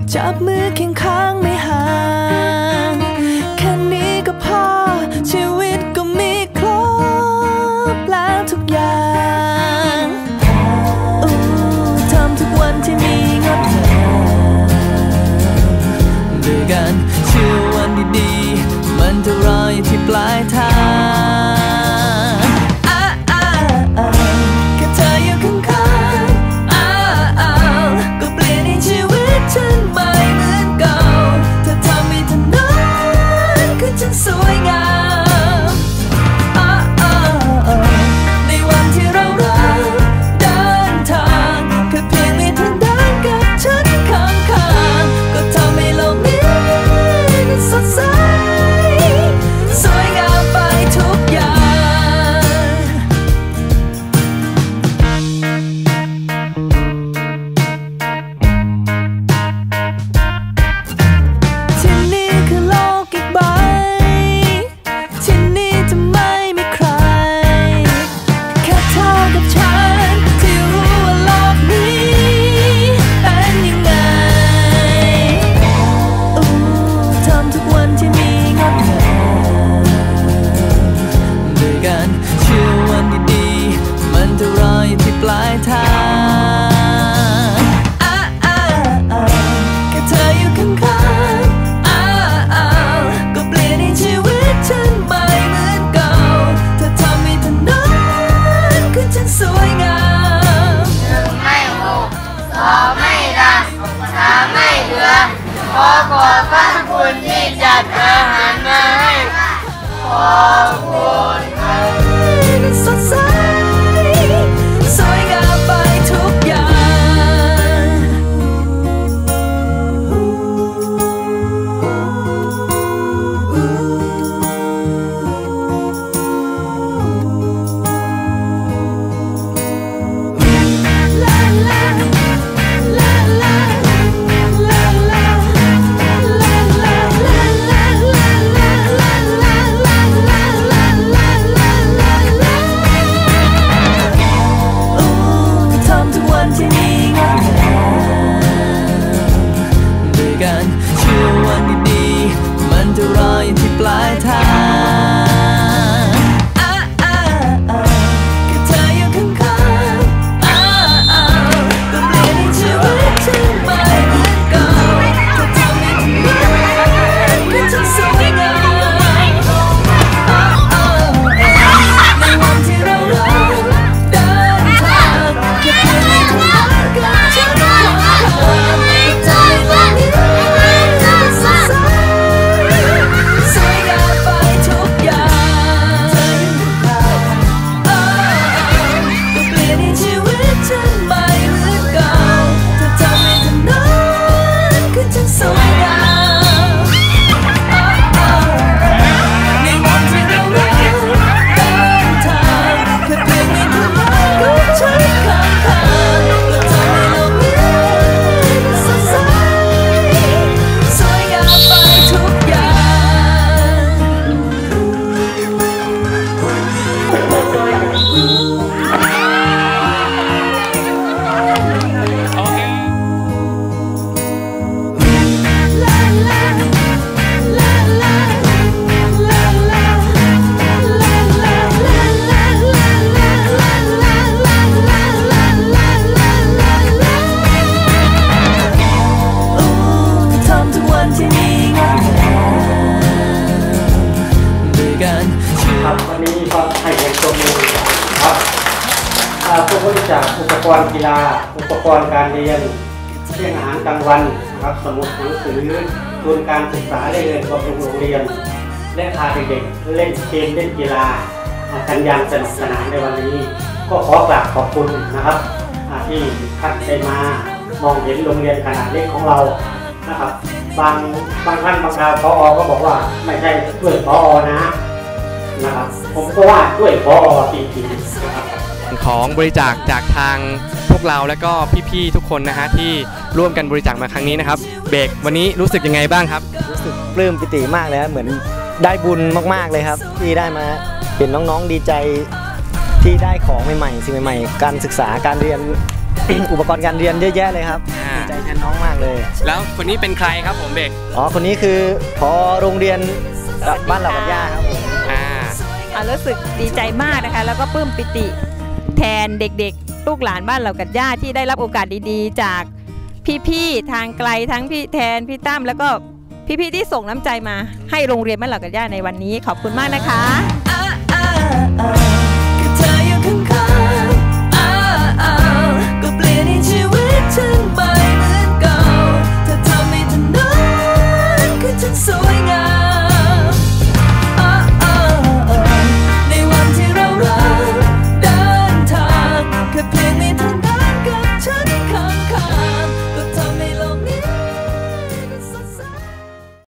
จับมือเคียงข้างไม่ห่างแค่นี้ก็พอชีวิตก็มีครบแล้วทุกอย่างทำทุกวันที่มีงดงามด้วยกันเชื่อวันดีๆมันจะรออยู่ที่ปลายทางแค่เธออยู่ข้างๆก็เปลี่ยนให้ชีวิตฉันไม่เหมือนเก่าเธอทำให้ถนนคือฉันสวยงามในวันที่เรารักเดินทางแค่เพียงมีเธอเดินกับฉันข้างๆก็ทำให้โลกนี้สดใสสวยงามไปทุกอย่างที่นี่คือโลกอีกใบที่นี่จะไม่มีใครแค่เธอกับฉันที่รู้ว่าโลกนี้เป็นยังไงทำทุกวันที่มีงดงามด้วยกันเชื่อวันดีๆมันจะรออยู่ที่ปลายทางแค่เธออยู่ข้างๆก็เปลี่ยนให้ชีวิตฉันไม่เหมือนเก่าเธอทำให้ถนนคือฉันสวยงามไม่หกสองไม่ดังสามไม่เหลือขอกอดบ้านคุณที่จัดอาหารมาให้ขอบคุณสดใสสวยงามไปทุกอย่างทำทุกวันที่มีงดงามด้วยกันเชื่อวันดีๆมันจะรออยู่ที่ปลายทางแค่เธออยู่ข้างๆก็เปลี่ยนให้ชีวิตฉันไม่เหมือนเก่าเธอทำให้ทุกอย่างคือฉันสวยงามในวันที่เรารักเดินทางแค่เพียงมีเธอกับฉันข้างๆใจวันนี้สดใสสวยงามไปทุกอย่างเธออยู่ข้างก็เปลี่ยนให้ชีวิตฉันไม่เหมือนเก่าเธอทำให้ถนนคือฉันสวยงามในวันที่เรารักเดินทางแค่เพียงมีเธอกับฉันข้างๆก็ทำให้โลกนี้สดใสสวยงามไปทุกอย่างทำทุกวันที่มีงดงามด้วยกันครับวันนี้ก็ให้เห็นตัวมือครับผู้บริจาคอุปกรณ์กีฬาอุปกรณ์การเรียนเรื่องอาหารกลางวันนะครับสมุดหนังสือทุนการศึกษาได้เรียนบำรุงโรงเรียนและพาเด็กๆเล่นเกมเล่นกีฬากันอย่างสนุกสนานในวันนี้ก็ขอกราบขอบคุณนะครับที่ท่านได้มามองเห็นโรงเรียนขนาดเล็กของเรานะครับบางท่านบางคราวผอ.ก็บอกว่าไม่ใช่ด้วยผอ.นะครับผมก็ว่าด้วยผอ.จริงๆนะครับของบริจาคจากทางพวกเราและก็พี่ๆทุกคนนะฮะที่ร่วมกันบริจาคมาครั้งนี้นะครับเบรกวันนี้รู้สึกยังไงบ้างครับรู้สึกปลื้มปิติมากเลยเหมือนได้บุญมากๆเลยครับที่ได้มาเห็นน้องๆดีใจที่ได้ของใหม่ๆสิ่งใหม่ๆการศึกษาการเรียน อุปกรณ์การเรียนเยอะแยะเลยครับใจแทนน้องมากเลยแล้วคนนี้เป็นใครครับผมเบกอ๋อคนนี้คือพอโรงเรียนบ้านเหล่ากัญญาครับผมรู้สึกดีใจมากนะคะแล้วก็ปลื้มปิติแทนเด็กๆลูกหลานบ้านเหล่ากัญญาที่ได้รับโอกาสดีๆจากพี่ๆทางไกลทั้งพี่แทนพี่ตั้มแล้วก็พี่ๆที่ส่งน้ำใจมาให้โรงเรียนบ้านเหล่ากัญญาในวันนี้ขอบคุณมากนะคะ